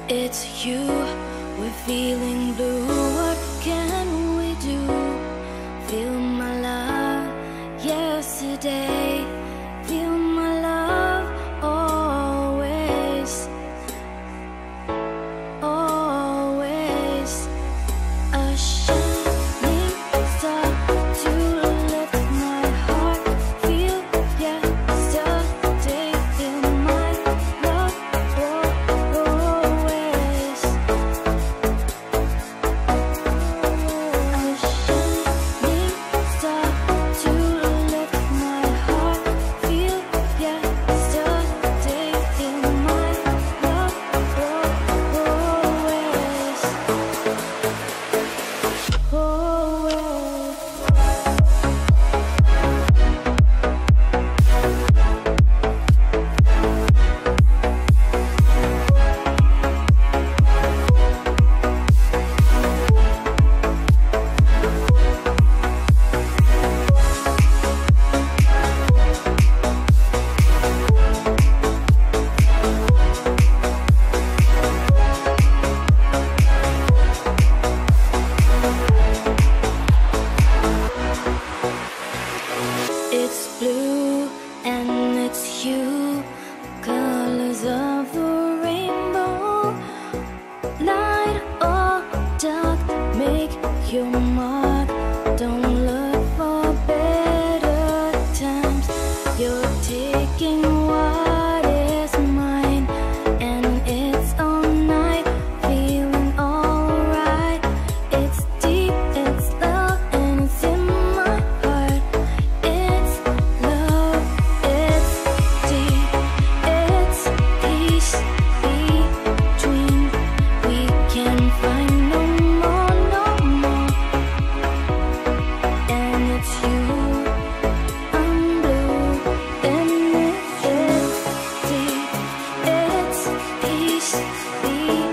It's you, we're feeling blue. What can we do? Feel my love yesterday, feel my love always, always. A shining star to lift my heart, feel yesterday, feel my love always. A shining star to lift my heart, feel yesterday, feel my love always, always. It's blue and it's you, colors of the rainbow. Light or dark, make your mark. Don't look for better times. You're taking what is mine, and it's all night, feeling alright. It's deep, it's love, and it's in my heart. It's love, it's deep, it's peace between. We can find no more, no more. And it's you, I'm blue, and it's deep, it's peace between.